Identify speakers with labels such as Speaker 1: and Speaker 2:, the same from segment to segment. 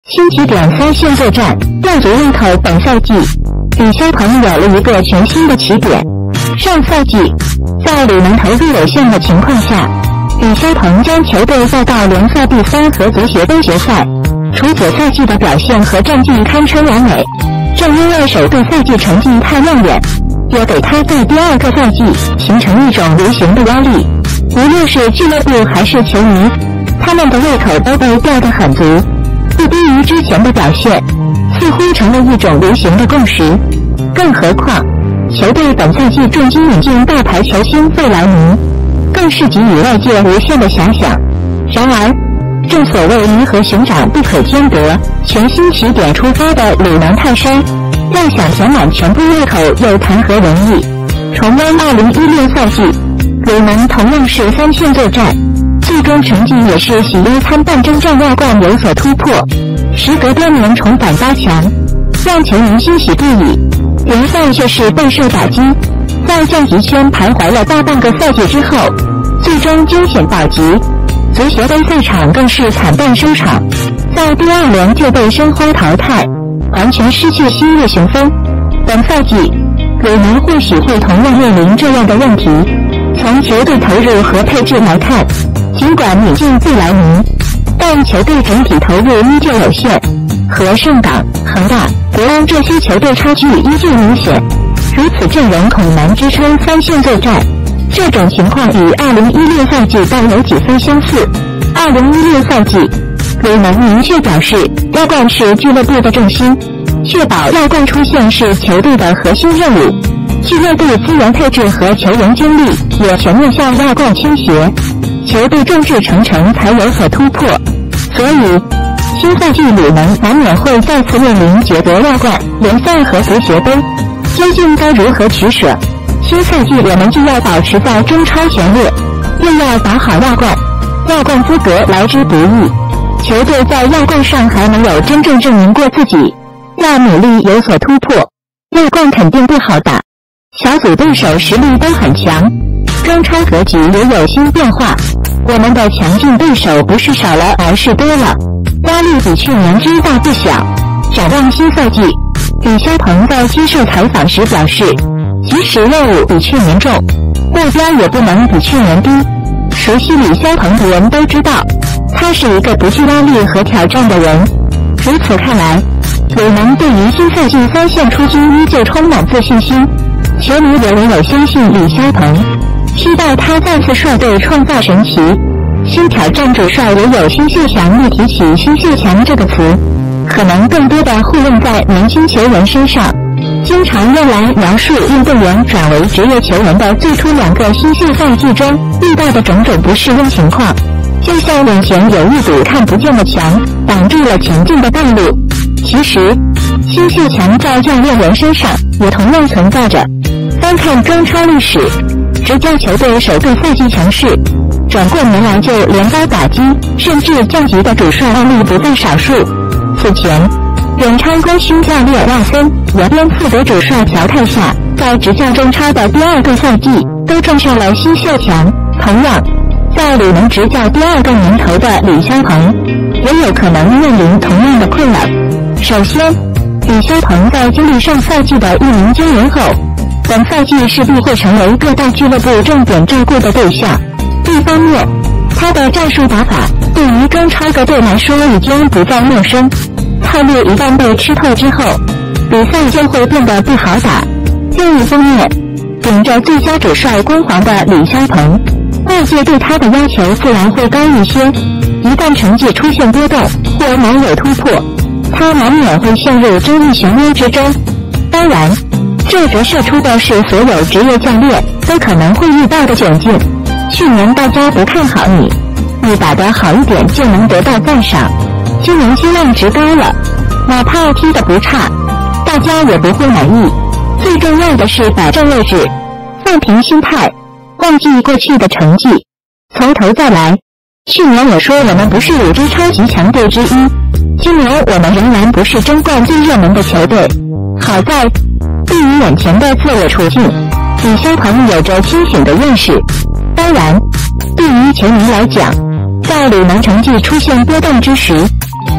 Speaker 1: 新起点3线作战，吊足胃口。本赛季，李霄鹏有了一个全新的起点。上赛季，在鲁能投入有限的情况下，李霄鹏将球队带到联赛第3和足协杯决赛。除9赛季的表现和战绩堪称完美，正因为首个赛季成绩太亮眼，也给他在第2个赛季形成一种无形的压力。无论是俱乐部还是球迷，他们的胃口都被吊得很足，不低于之前的表现，似乎成了一种无形的共识。更何况，球队本赛季重金引进大牌球星费莱尼，更是给予外界无限的遐想。然而，正所谓鱼和熊掌不可兼得，全新起点出发的鲁能泰山，要想填满全部胃口又谈何容易？重温2016赛季，鲁能同样是3线作战，最终成绩也是喜忧参半，征战亚冠有所突破，时隔多年重返8强，让球迷欣喜不已。联赛却是备受打击，在降级圈徘徊了大半个赛季之后，最终惊险保级。足协杯赛场更是惨淡收场，在第2轮就被申花淘汰，完全失去昔日雄风。本赛季，鲁能或许会同样面临这样的问题。从球队投入和配置来看，尽管引进费莱尼，但球队整体投入依旧有限，和上港、恒大、国安这些球队差距依旧明显。如此阵容恐难支撑3线作战。这种情况与2016赛季倒有几分相似。2016赛季，鲁能明确表示，亚冠是俱乐部的重心，确保亚冠出线是球队的核心任务。俱乐部资源配置和球员精力也全面向亚冠倾斜，球队众志成城才有所突破。所以，新赛季鲁能难免会再次面临角逐亚冠、联赛和足协杯，究竟该如何取舍？新赛季我们既要保持在中超前列，又要打好亚冠，亚冠资格来之不易。球队在亚冠上还没有真正证明过自己，要努力有所突破。亚冠肯定不好打，小组对手实力都很强，中超格局也有新变化。我们的强劲对手不是少了，而是多了，压力比去年之大不小。展望新赛季，李霄鹏在接受采访时表示，即使任务比去年重，目标也不能比去年低。熟悉李霄鹏的人都知道，他是一个不惧压力和挑战的人。如此看来，鲁能对于新赛季3线出军依旧充满自信心，球迷也唯有相信李霄鹏，期待他再次率队创造神奇。新挑战主帅也有新秀强，一提起新秀强这个词，可能更多的会用在年轻球员身上，经常用来描述运动员转为职业球员的最初2个新秀赛季中遇到的种种不适应情况，就像眼前有一堵看不见的墙，挡住了前进的道路。其实，新秀强在教练员身上也同样存在着。翻看中超历史，执教球队首个赛季强势，转过年来就连遭打击，甚至降级的主帅案例不在少数。此前，远超功勋教练亚森也边负责主帅调态下，在执教中超的第2个赛季都撞上了新秀强。同样，在鲁能执教第2个年头的李霄鹏，也有可能面临同样的困扰。首先，李霄鹏在经历上赛季的一鸣惊人后，本赛季势必会成为各大俱乐部重点照顾的对象。一方面，他的战术打法对于中超各队来说已经不再陌生，套路一旦被吃透之后，比赛就会变得不好打。另一方面，顶着最佳主帅光环的李霄鹏，外界对他的要求自然会高一些，一旦成绩出现波动或难有突破，他难免会陷入争议漩涡之中。当然，这折射出的是所有职业教练都可能会遇到的窘境。去年大家不看好你打得好一点就能得到赞赏，今年期望值高了，哪怕踢得不差，大家也不会满意。最重要的是摆正位置，放平心态，忘记过去的成绩，从头再来。去年我说我们不是5支超级强队之一，今年我们仍然不是争冠最热门的球队。好在，对于眼前的自我处境，李霄鹏有着清醒的认识。当然，对于球迷来讲，在鲁能成绩出现波动之时，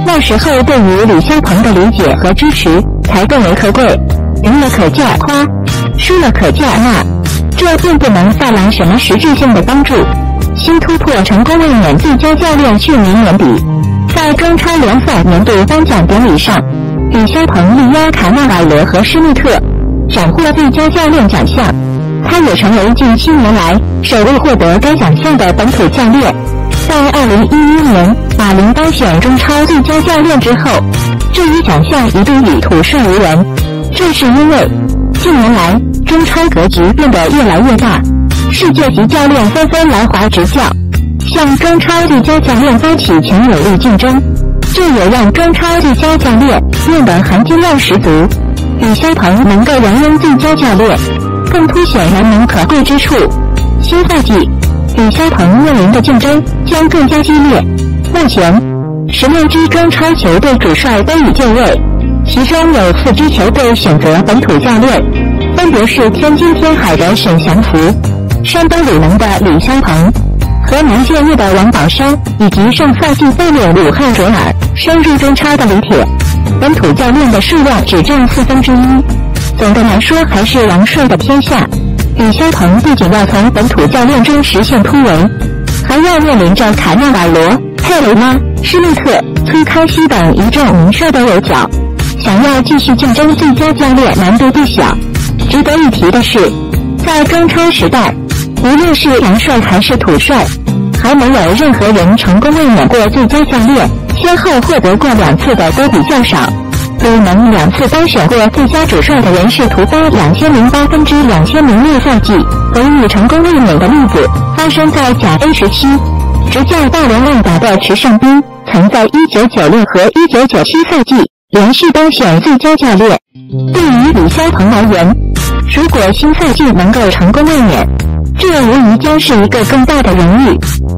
Speaker 1: 那时候对于李霄鹏的理解和支持才更为可贵。赢了可价夸，输了可价骂，这并不能带来什么实质性的帮助。新突破成功卫冕最佳教练。去年年底，在中超联赛年度颁奖典礼上，李霄鹏力压卡纳瓦罗和施密特，斩获最佳教练奖项。他也成为近7年来首位获得该奖项的本土教练。在2011年马林当选中超最佳教练之后，这一奖项一度已吐率无人。这是因为近年来中超格局变得越来越大，世界级教练纷纷来华执教，向中超最佳教练发起强有力竞争，这也让中超最佳教练变得含金量十足。李霄鹏能够荣膺最佳教练，更凸显人民可贵之处。新赛季，李霄鹏面临的竞争将更加激烈。目前，16支中超球队主帅都已就位，其中有4支球队选择本土教练，分别是天津天海的沈祥福、山东鲁能的李霄鹏、河南建业的王宝山，以及上赛季带领武汉卓尔升入中超的李铁。本土教练的数量只占1/4。总的来说，还是王帅的天下。李霄鹏不仅要从本土教练中实现突围，还要面临着卡纳瓦罗、佩雷拉、施密特、崔康熙等一众名帅的围剿，想要继续竞争最佳教练难度不小。值得一提的是，在中超时代，无论是洋帅还是土帅，还没有任何人成功卫冕过最佳教练，先后获得过2次的都比较少。鲁能2次当选过最佳主帅的人是图巴2008-2006赛季，唯一成功卫冕的例子发生在甲 A 时期。执教大连万达的池尚斌曾在1996和1997赛季连续当选最佳教练。对于李霄鹏而言，如果新赛季能够成功卫冕，这无疑将是一个更大的荣誉。